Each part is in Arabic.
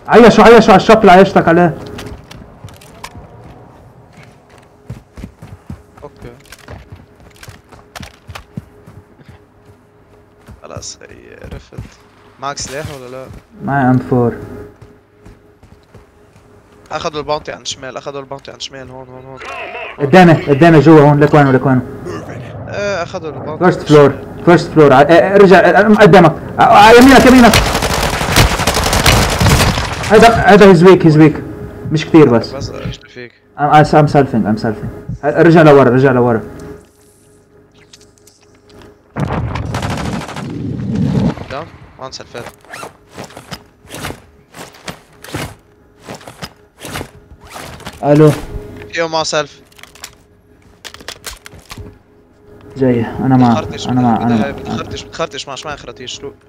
عيشوا على الشاب اللي عيشتك عليه. اوكي خلاص هي عرفت. معك سلاح ولا لا؟ معي ام 4. اخذوا الباونتي عن شمال، اخذوا الباونتي عن شمال. هون قدامي جوا هون. لك وين ايه اخذوا الباونتي. فيرست فلور. رجع قدامك. يمينك. هذا هيز ويك مش كثير بس ايش فيك؟ ام سالفينج. رجع لورا. داون وان سلفات. الو فيه معه سلف. جاي. انا معك. بتخرطش مع شمال خرطيش. روح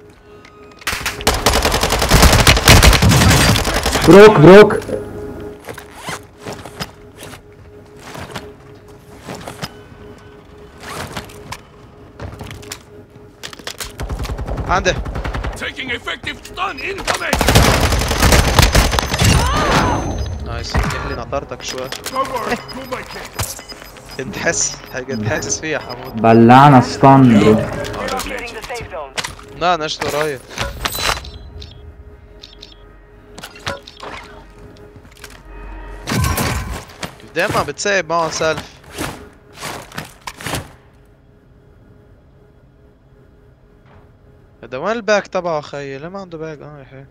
بروك. عنده. نايس. اللي نطرتك شوي. كنت حاسس فيها حمود. بلعنا ستان برو. لا نشت ورايا. دايما بتسايب معه سلف. هذا وين الباك تبعه خيي؟ ليه ما عنده باك؟ يا حي.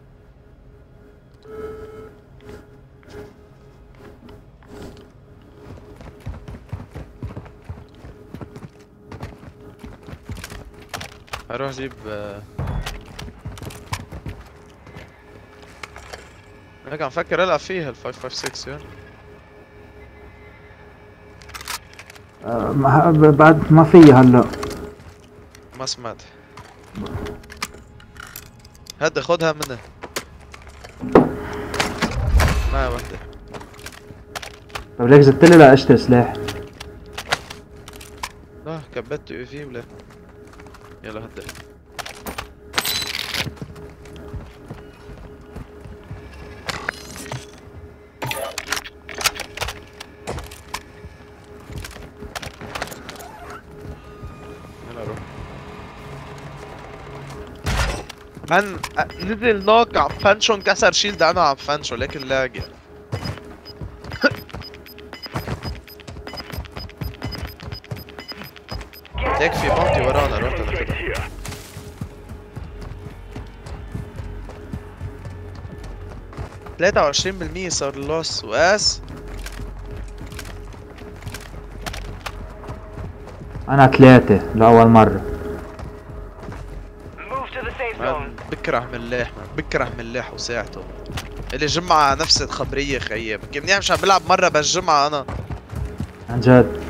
هروح اجيب هيك عم فكر العب فيها ال 556 بعد ما في هلا. ما سمعت. هات خدها منه. معي وحدة. طب ليك زدتلي لا اشتري سلاح. لا كبت يو في ولا. يلا هدأ. يلا روح. من نزل نوك عم فنشو انكسر شيلد انا عم فنشو لكن لاقي. هيك في بونتي ورانا. روح ناخدها. 23% صار اللوس واس. انا 3 لأول مرة. بكره ملاح وساعته. اللي جمعة نفس الخبرية خيي. بكي منيح مش عم بلعب مرة بالجمعة انا. عن جد.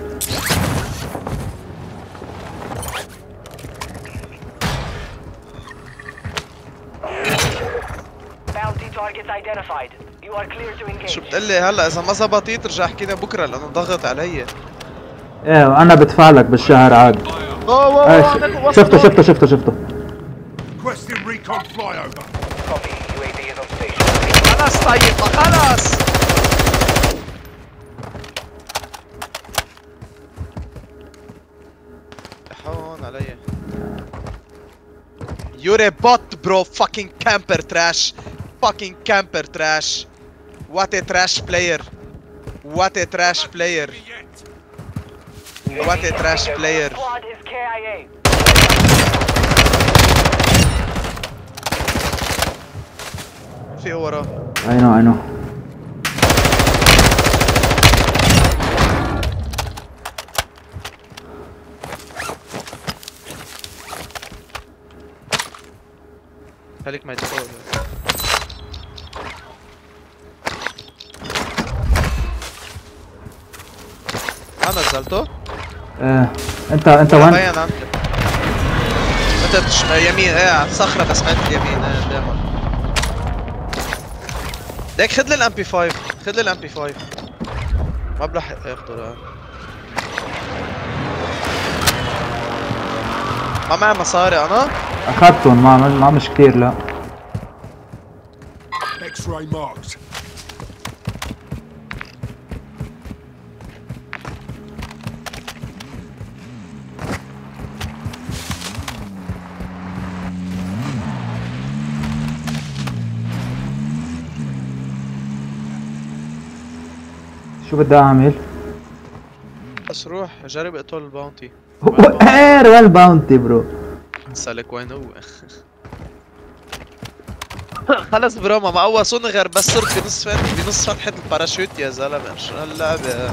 شو بتقلي هلا؟ اذا ما زبطت رجع احكينا بكره لانه ضغط علي. ايه انا بدفع لك بالشهر عادي. شفته. خلاص طيب ما خلاص. هون علي. You're a bot bro. Fucking camper trash. Fucking camper trash. What a trash player. What a trash player. What a trash player. في وراه. I know. خليك ما يدخل. انا نزلته؟ انت وين؟ باين عندك. انت يمين. ايه على الصخرة بس عند اليمين. ايه قدامك. ليك خذ لي الام بي 5. ما بلحق اخذه. ما معي مصاري انا؟ اخذتهم ما مش كثير لا. X-ray marked. شو بدي اعمل؟ بس روح جرب اقتل الباونتي. اير والباونتي برو. سالك وين هو؟ خلص برو ما قوصوني غير بس صرت بنص فتحة الباراشوت يا زلمة. شو هاللعبة؟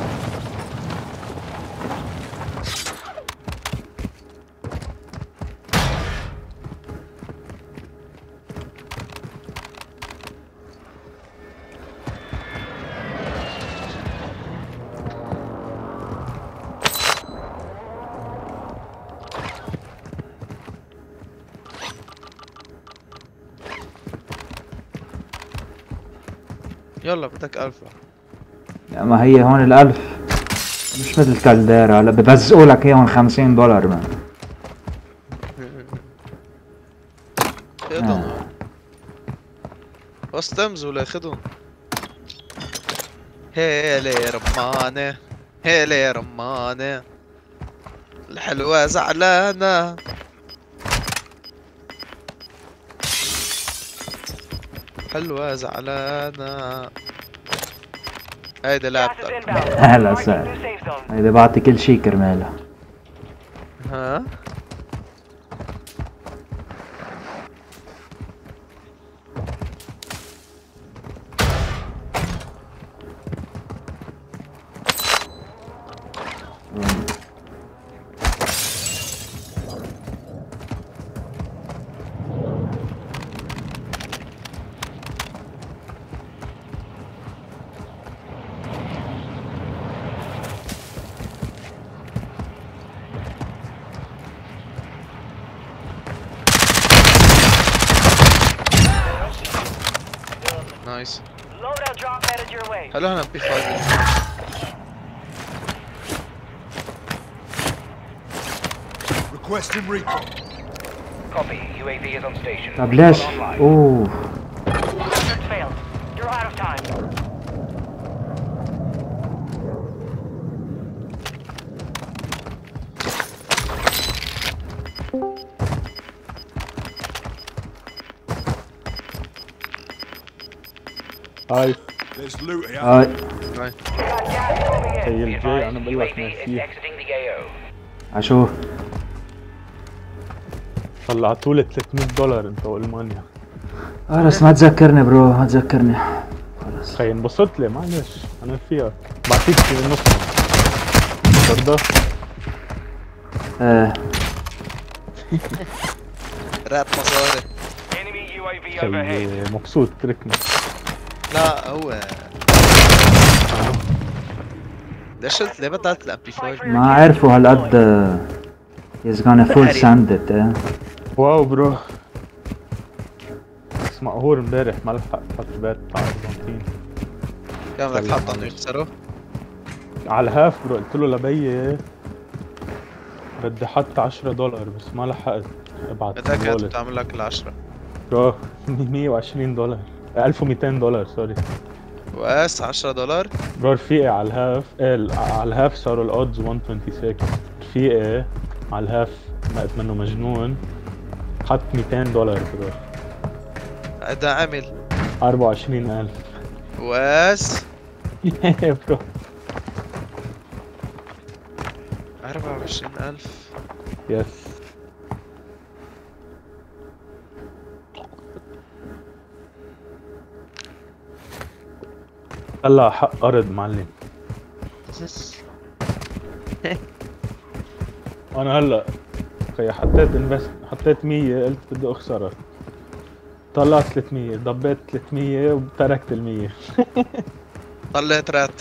يلا بدك 1000. ما هي هون الألف مش مثل كالديرا، هلا ببزقوا لك اياهم $50 مان. خدهم واستمز ولا خدهم. هيلي رمانة هيلي رمانة الحلوة زعلانة. حلوة زعلانة. هيدا لعبتك. هلا سهل، هيدا بعطي كل شي كرمالها. ها نايس. هلا انا بي 5. Requesting recon. Copy. UAV is on station. طب ليش؟ اوه Efforts failed. You're out of time. هاي There's loot here. هاي You got gas moving in. هي Be الجاي advised, انا بقول لك UAV is ناسيه. exiting the AO. عشو طلعتوا لي $300 انت والمانيا. خلص ما تذكرني برو، ما تذكرني خلص. خي انبسطت لي معلش انا فيها بعطيك نص برضه. ايه رات مصاري. Enemy UAV خي overhead. مبسوط تركني. لا هو ليش قلت ليه بدلت الام بي 5؟ ما عرفوا هالقد he's gonna full send it. ايه واو برو. بس مقهور امبارح ما لحق حط بات تاع الارجنتين كان بدك تحط انه يخسروا؟ على الهاف برو. قلت له لبي بدي احط $10 بس ما لحقت ابعت بدك كانت الوالد. بتعمل لك ال10. برو $120 $1200 سوري. واس $10. برو رفيقي على الهاف على الهاف صاروا الاودز 126. رفيقي على الهاف بقت منه مجنون حط $200 برو. هذا عمل 24,000 واس برو. 24,000. يس طلع حق ارض معلم. انا هلا خي حطيت 100 قلت بدي اخسرها. طلعت 300 ضبيت 300 وتركت ال100. طلعت رات.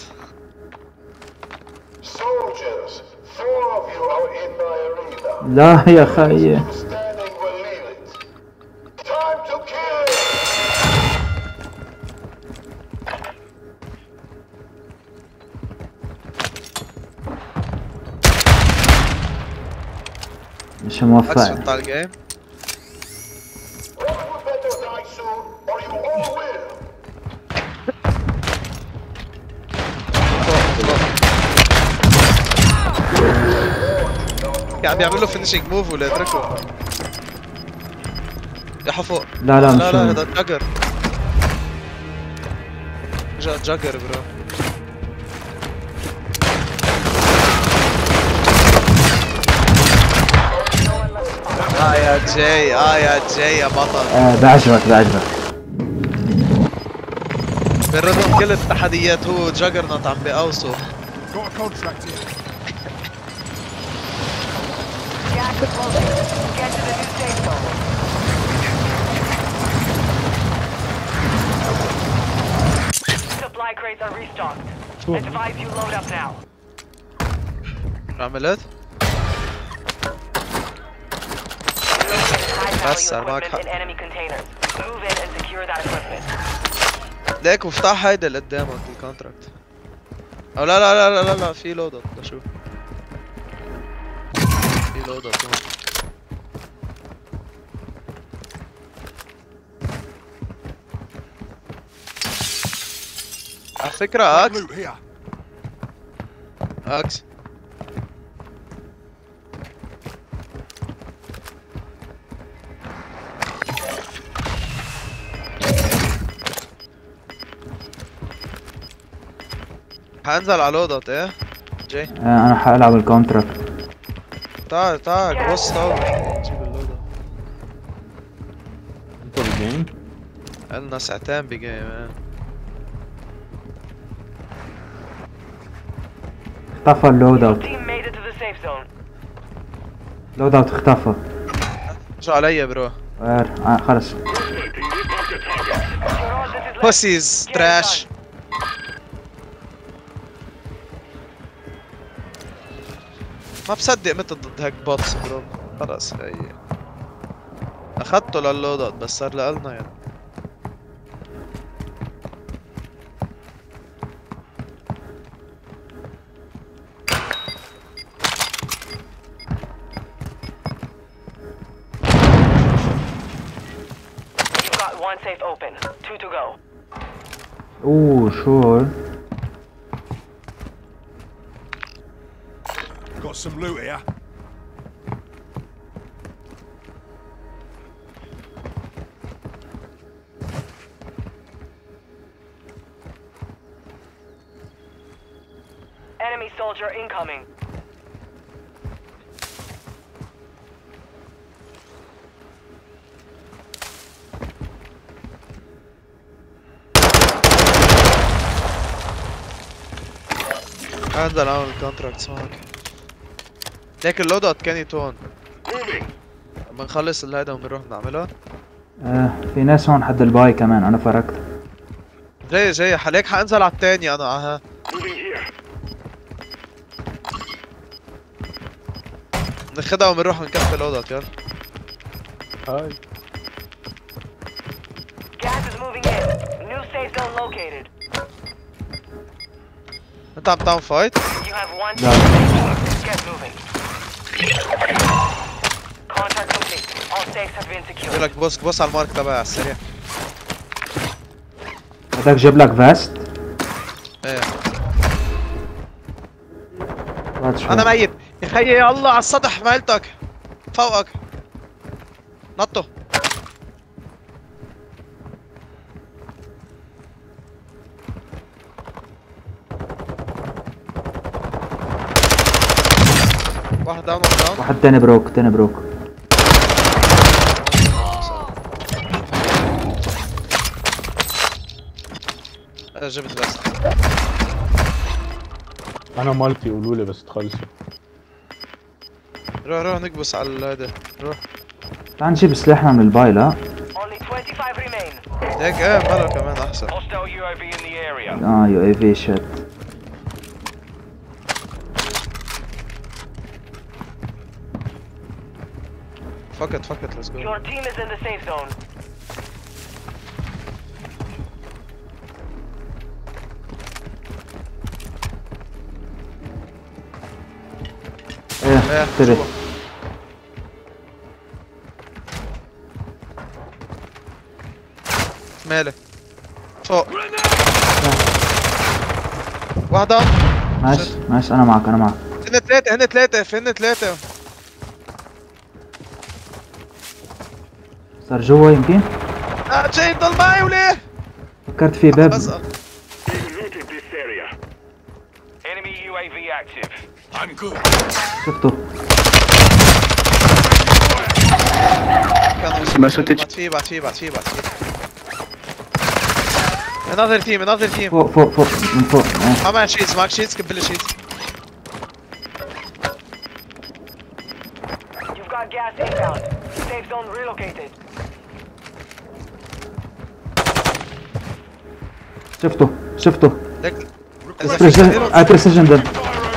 Soldiers, 4 of you are in my arena. لا يا خيي Standing will leave it. Time to kill! مش موفق. اكسفت الجيم. One would better die soon, or you all will. عم بيعمل له فينيشينج موف ولا يتركه. يا فوق. لا لا مش لا لا هون. هذا جاجر. جاجر برو. يا جاي يا جاي يا بطل. بعجبك. بالرغم كل التحديات هو جاجرنوت عم بيقوصه. Got a contract here. Gas is closing. Get to the new safe zone. Supply crates are restocked. Advise you load up now. شو عملت؟ High بس value معك equipment حق. in enemy containers. Move in and secure that equipment. ليك مفتاح هيدا اللي قدامك الكونتراكت. او لا في لودت لشوف. في لودت هون. على فكرة اكس Loot here. اكس حنزل على لودت ايه جاي. انا حالعب الكونتراكت. تعال بص تعال جيب اللودت. انت بالجيم؟ قلنا ساعتين بجيم. اختفى اللود اوت. Team made it to the safe zone. لود اوت اختفى. شو علي برو. خلص. You're all that is left. بوسيز تراش. ما بصدق متى ضد هيك بوتس برو. خلص هي اخدته لللودات بس صار لقلنا يعني. You've got one safe open. 2 to go. اوه شور. Got some loot here. Enemy soldier incoming. انزل اعمل الكونتراكتس معك. ليك اللودات كانت هون. بنخلص الهيدا وبنروح نعملها. في ناس هون حد الباي كمان انا فرقت. جاي حليك حانزل على الثاني انا اها. ناخدها وبنروح نكفي اللودات يلا. هاي Gas is moving in. New safe zone located. انت عم تعمل فايت؟ You have one لا. safe. Get moving. Contract complete. All safes have been بقول secured. لك بص على المارك تبعي على السريع. بدك جيب لك فاست؟ ايه بعد شوي. انا ميت يا خيي يا الله على السطح مالتك فوقك نطوا. واحد داون واحد تاني بروك. جبت بس. انا مالتي قولوا لي بس تخلصوا. روح نكبس على هذا روح. تعال نجيب سلاحنا من الباي. لا Only 25 remain. هيك ايه ماله كمان احسن. Hostile UAV in the area. يو اي في شت. فكت let's go. Your team is in the safe zone. ايه انتبه. جوا. مالك فوق واحدة. ماشي انا معك. هن ثلاثة صار جوا يمكن؟ جاي ضل معي وليه؟ فكرت في باب. بس Enemy UAV active. I'm good. شفته. بعد فيه another team فوق من فوق. ما معك شيتس كب لي شيتس. You've got gas inbound. Safe zone relocated. شفته. لك بريسيجن دم.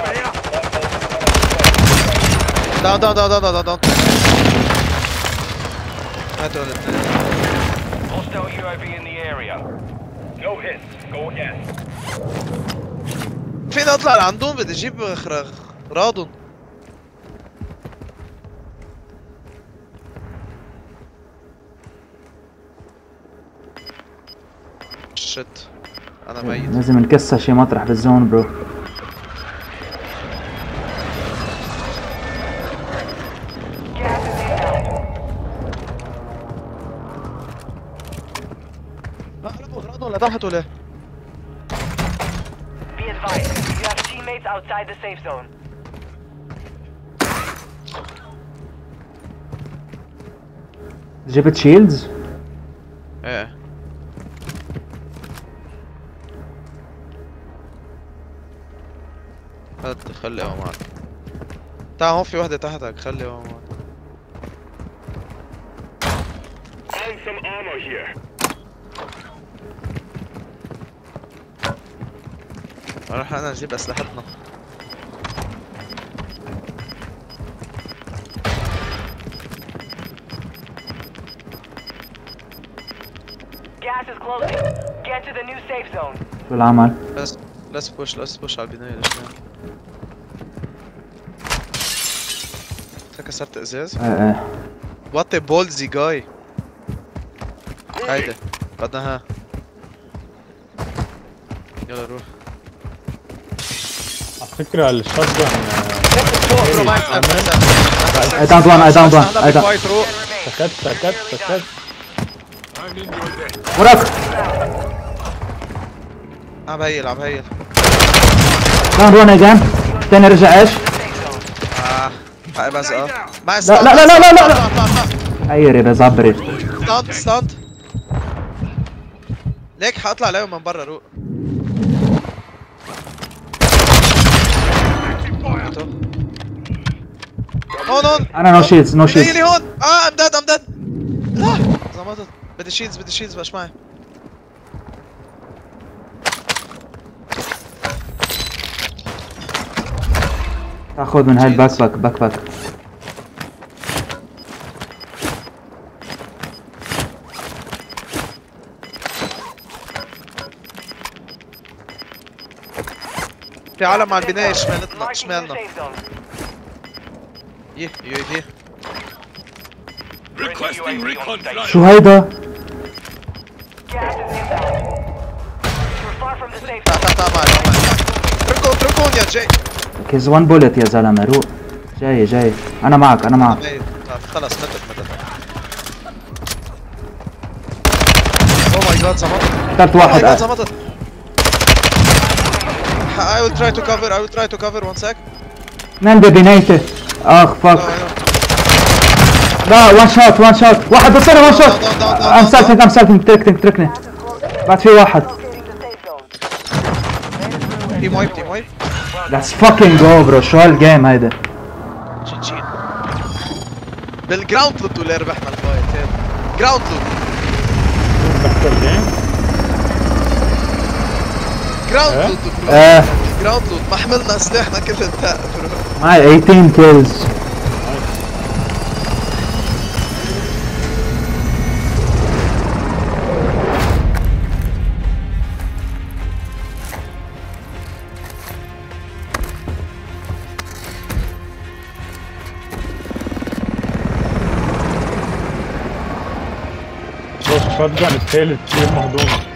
داون هاتوا الاثنين. Hostile UAV in the area. No hits. Go again. فين اطلع لعندهم؟ بدي اجيب رادون. شت انا ميت. لازم نكسر شي مطرح بالزون برو. Gas is inbound. لا قلبوا رادون لتحت ولا؟ Be advised. You have teammates outside the safe zone. جبت شيلدز؟ ايه هات خلي معك. تعال هون في وحدة تحتك خلي معك. Find some armor here. نروح انا نجيب اسلحتنا. Gas is closing. Get to the new safe zone. شو العمل؟ let's push على البناية ليش لا؟ كسرت ازاز؟ ايه. What a ballsy guy. هيدا بدنا ها. يلا روح. على فكرة الشوت جن I downed one. سكت I'm in your deck. وراك. عم هيل. downed one again. تاني رجع ايش؟ هاي بس ما لا. عيري بزبري. ستاند ليك حاطلع عليهم من برا روق. هون انا نو شيلدز. لي هون ام ديد لا زمطت. بدي شيلدز باش معي. تاخذ من هاي الباك باك. في عالم على البناية شمالنا Marking new safe zone. يو دي. Requesting recon flight. شو هيدا؟ Gas is inbound. You're far from the safe zone. تعال معي. اتركون يا جاي. كيز 1 بولت يا زلمه روق. جاي انا معك. خلص متت. اوه ماي جاد زمطت. قتلت واحد. زمطت. I will try to cover 1 sec. من ببنايته. اخ فك. لا وان شوت واحد بس انا وان شوت. I'm selfing تركني. بعد في واحد. تيم وايب. Let's fucking go برو. شو هالجيم هيدا؟ شين بالجراوند لوت اللي ربحنا الفايت. جراوند لوت. جراوند لوت ما حملنا سلاحنا كله انتهى برو. معي 18 كيلز. الشوت جن الثالث كثير مهضوم.